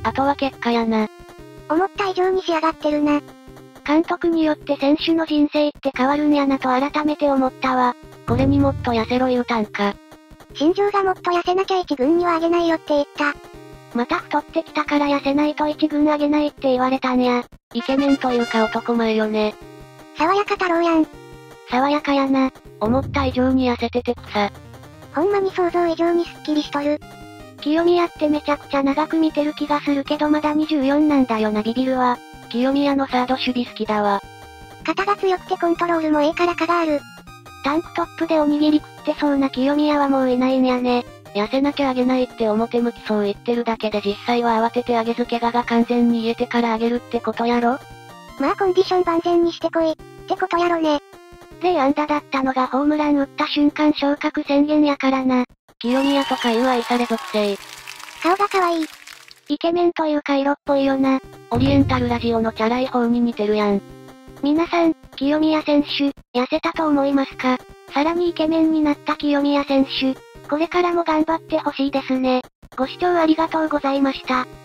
あとは結果やな。 思った以上に仕上がってるな。 監督によって選手の人生って変わるんやなと改めて思ったわ。これにもっと痩せろ言うたんか。 新庄がもっと痩せなきゃ一軍にはあげないよって言った。 また太ってきたから痩せないと一軍あげないって言われたんや。イケメンというか男前よね。 爽やか太郎やん。 爽やかやな。思った以上に痩せてて草。 ほんまに想像以上にスッキリしとる。 清宮ってめちゃくちゃ長く見てる気がするけどまだ24なんだよなビビるわ。清宮のサード守備好きだわ。 肩が強くてコントロールもええから蚊がある。 タンクトップでおにぎり食ってそうな清宮はもういないんやね。痩せなきゃあげないって表向きそう言ってるだけで実際は慌ててあげず怪我が完全に癒えてからあげるってことやろ。 まあコンディション万全にしてこい、ってことやろね。 0安打だったのがホームラン打った瞬間昇格宣言やからな。清宮とかいう愛され属性。 顔が可愛い。 イケメンというか色っぽいよな。オリエンタルラジオのチャラい方に似てるやん。皆さん、清宮選手、痩せたと思いますか？さらにイケメンになった清宮選手、これからも頑張ってほしいですね。ご視聴ありがとうございました。